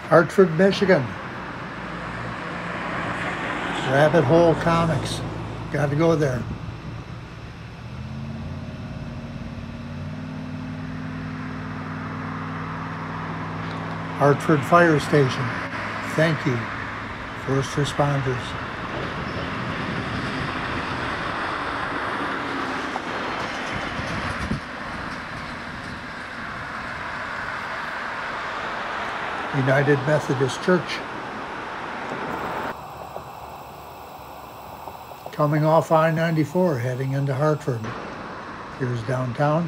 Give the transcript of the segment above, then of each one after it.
Hartford, Michigan. Rabbit Hole Comics. Got to go there. Hartford Fire Station. Thank you, first responders. United Methodist Church. Coming off I-94, heading into Hartford. Here's downtown.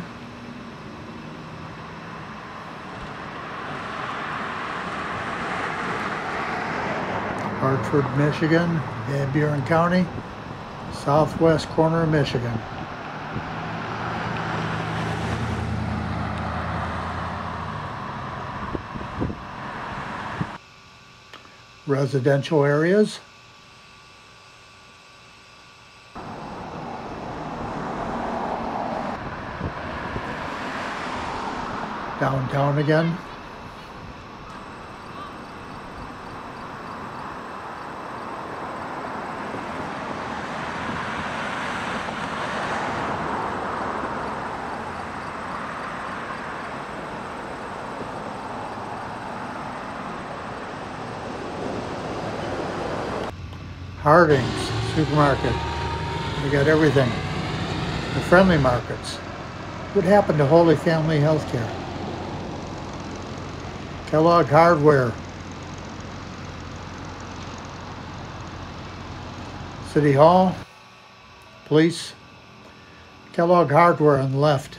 Hartford, Michigan, Van Buren County, southwest corner of Michigan. Residential areas. Downtown again. Harding's supermarket. We got everything. The friendly markets. What happened to Holy Family Healthcare? Kellogg Hardware. City Hall. Police. Kellogg Hardware on the left.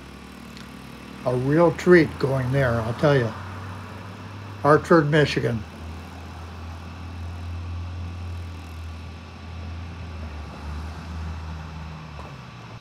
A real treat going there, I'll tell you. Hartford, Michigan.